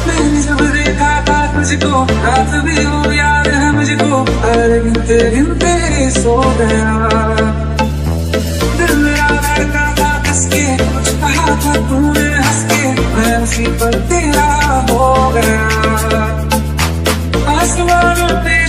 मैंने जब देखा था तुझको, रात भी हो याद है मुझको, अरे गिनते गिनते सो गया। दिल मेरा धड़का था कसके, कुछ कहा था तूने हंस के, मैं उसी पर तेरा हो गया। आसमानों पे